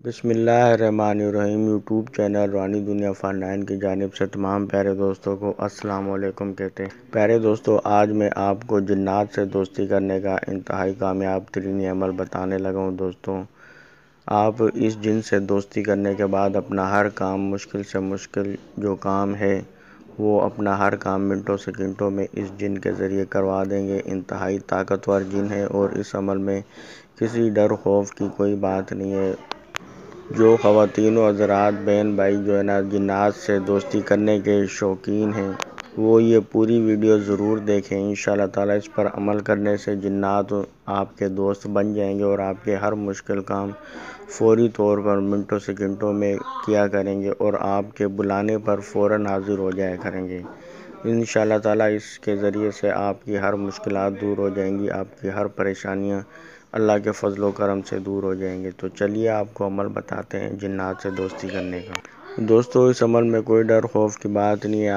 بسم اللہ الرحمن الرحیم۔ یوٹیوب چینل روحانی دنیا فار9 کی جانب سے تمام پیارے دوستوں کو السلام علیکم کہتے ہیں۔ پیارے دوستوں، آج میں آپ کو جنات سے دوستی کرنے کا انتہائی کامیاب ترین عمل بتانے لگا ہوں۔ دوستوں، آپ اس جن سے دوستی کرنے کے بعد اپنا ہر کام، مشکل سے مشکل جو کام ہے وہ اپنا ہر کام منٹوں سیکنڈوں میں اس جن کے ذریعے کروا دیں گے۔ انتہائی طاقتور جن ہے اور اس عمل میں کسی ڈر خوف کی کوئی بات نہیں ہے۔ جو خواتین و حضرات، بہن بھائی جو جنات سے دوستی کرنے کے شوقین ہیں وہ یہ پوری ویڈیو ضرور دیکھیں۔ انشاءاللہ تعالیٰ اس پر عمل کرنے سے جنات آپ کے دوست بن جائیں گے اور آپ کے ہر مشکل کام فوری طور پر منٹوں سیکنڈوں میں کیا کریں گے اور آپ کے بلانے پر فوراً حاضر ہو جایا کریں گے۔ انشاءاللہ تعالیٰ اس کے ذریعے سے آپ کی ہر مشکلات دور ہو جائیں گی، آپ کی ہر پریشانیاں اللہ کے فضل و کرم سے دور ہو جائیں گے۔ تو چلیے آپ کو عمل بتاتے ہیں جنات سے دوستی کرنے کا۔ دوستوں، اس عمل میں کوئی ڈر خوف کی بات نہیں ہے۔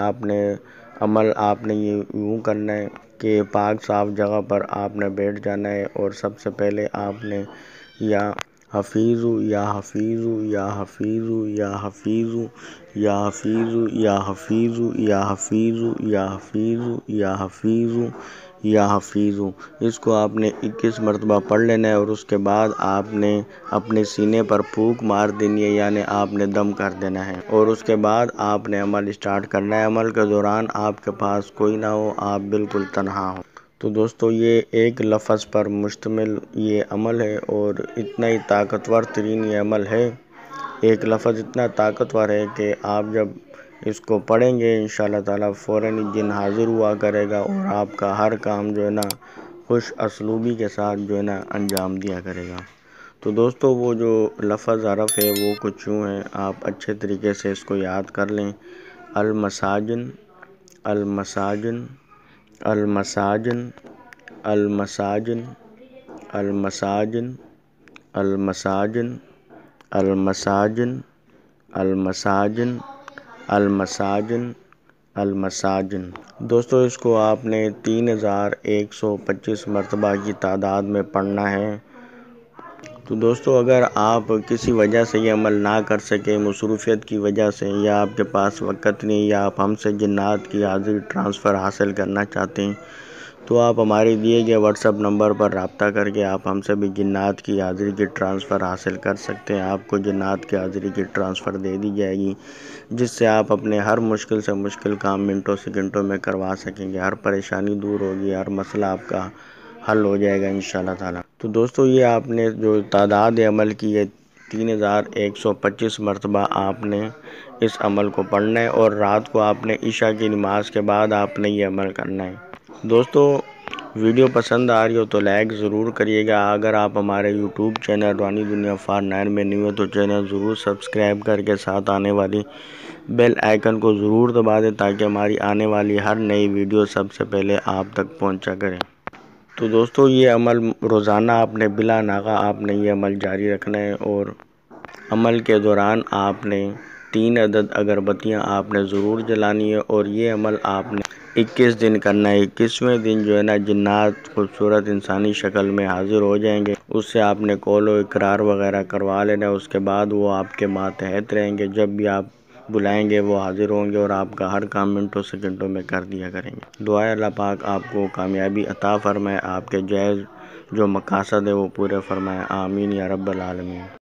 آپ نے یہ یوں کرنا ہے کہ پاک صاف جگہ پر آپ نے بیٹھ جانا ہے اور سب سے پہلے آپ نے یا حفیظ یا حفیظ یا حفیظ یا حفیظ یا حفیظ یا حفیظ یا حفیظ یا حفیظ یا حفیظ یا حفیظ، اس کو آپ نے 21 مرتبہ پڑھ لینا ہے اور اس کے بعد آپ نے اپنے سینے پر پھونک مار دینی ہے، یعنی آپ نے دم کر دینا ہے اور اس کے بعد آپ نے عمل اسٹارٹ کرنا ہے۔ عمل کے دوران آپ کے پاس کوئی نہ ہو، آپ بالکل تنہا ہو۔ تو دوستو، یہ ایک لفظ پر مشتمل یہ عمل ہے اور اتنا ہی طاقتور ترین یہ عمل ہے۔ ایک لفظ اتنا طاقتور ہے کہ آپ جب اس کو پڑھیں گے انشاءاللہ تعالیٰ فوراً جن حاضر ہوا کرے گا اور آپ کا ہر کام خوش اسلوبی کے ساتھ انجام دیا کرے گا۔ تو دوستو، وہ جو لفظ حرف ہے وہ کچھ یوں ہے، آپ اچھے طریقے سے اس کو یاد کر لیں۔ المساجن، المساجن، المساجن، المساجن، المساجن، المساجن، المساجن، المساجن، المساجن، المساجن۔ دوستو، اس کو آپ نے 3125 مرتبہ کی تعداد میں پڑھنا ہے۔ تو دوستو، اگر آپ کسی وجہ سے یہ عمل نہ کر سکیں، مصروفیت کی وجہ سے، یا آپ کے پاس وقت نہیں، یا آپ ہم سے جنات کی حاضری ٹرانسفر حاصل کرنا چاہتے ہیں، تو آپ ہمارے دیے گئے واٹس ایپ نمبر پر رابطہ کر کے آپ ہم سے بھی جنات کی حاضری کی ٹرانسفر حاصل کر سکتے ہیں۔ آپ کو جنات کی حاضری کی ٹرانسفر دے دی جائے گی، جس سے آپ اپنے ہر مشکل سے مشکل کام منٹوں سیکنڈوں میں کروا سکیں گے۔ ہر پریشانی دور ہوگی، ہر مسئلہ آپ کا حل ہو جائے گا انشاءاللہ تعالیٰ۔ تو دوستو، یہ آپ نے جو تعداد عمل کی ہے 3125 مرتبہ آپ نے اس عمل کو پڑھنا ہے اور رات کو آپ نے عشاء کی نماز کے بعد آپ نے یہ عمل کرنا ہے۔ دوستو، ویڈیو پسند آ رہی ہو تو لائک ضرور کریے گا۔ اگر آپ ہمارے یوٹیوب چینل روحانی دنیا فار9 میں نہیں ہو تو چینل ضرور سبسکرائب کر کے ساتھ آنے والی بیل آئیکن کو ضرور دبا دیں تاکہ ہماری آنے والی ہر نئی ویڈیو سب سے پہلے آپ تک پہنچا کریں۔ تو دوستو، یہ عمل روزانہ آپ نے بلا ناغہ آپ نے یہ عمل جاری رکھنا ہے اور عمل کے دوران آپ نے 3 عدد اگربتیاں آپ نے ضرور جلانی ہے اور یہ عمل آپ نے 21 دن کرنا ہے۔ 21ویں دن جنات خوبصورت انسانی شکل میں حاضر ہو جائیں گے۔ اس سے آپ نے قول و اقرار وغیرہ کروا لینا ہے۔ اس کے بعد وہ آپ کے ماتحت رہیں گے، جب بھی آپ بلائیں گے وہ حاضر ہوں گے اور آپ کا ہر کام منٹوں سیکنڈوں میں کر دیا کریں گے۔ دعائے اللہ پاک آپ کو کامیابی عطا فرمائے، آپ کے جائز جو مقاصد ہے وہ پورے فرمائے، آمین یا رب العالمین۔